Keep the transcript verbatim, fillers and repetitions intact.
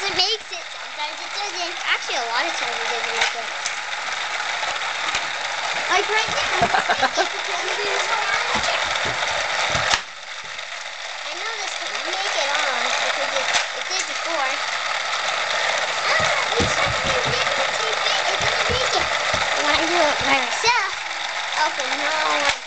it makes it, sometimes it doesn't. Actually, a lot of times it doesn't make it. Like right now, it's making it because I'm doing this whole on the chair. I know this can make it on because it, it did before. Ah, at least I can get it to tape it. It's gonna make it. But when I do it by myself, oh, for no one.